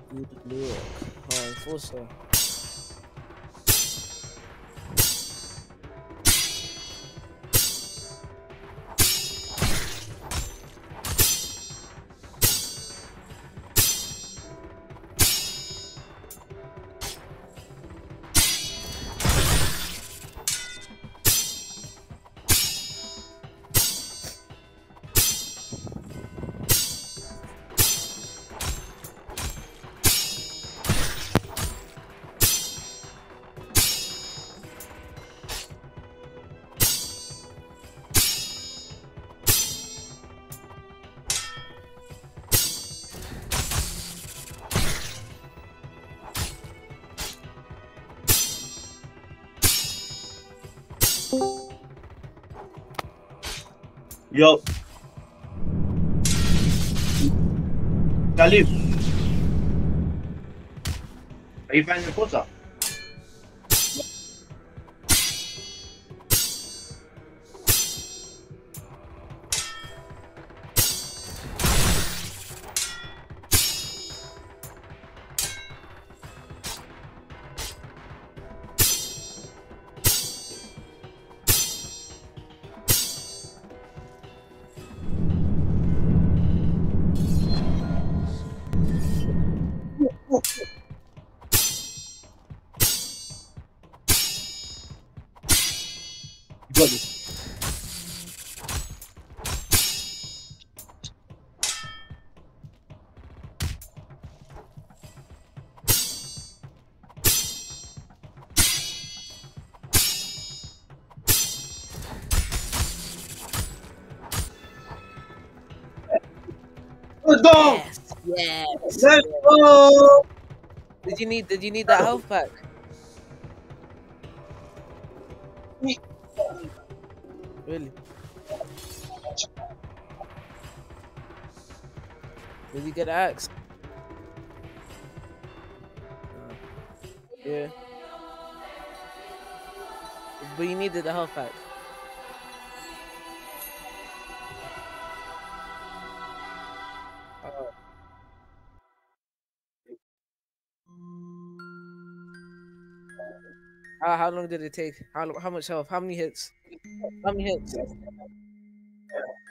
Good luck. Oh, enforcer. Yo, Khalif, are you finding the quarter? You got this. Let's go! Yes. Yes. Let's go! Did you need that health pack? Really? Did you get an axe? Yeah. But you needed the health pack. Oh. How long did it take? How much health? How many hits? How many hits?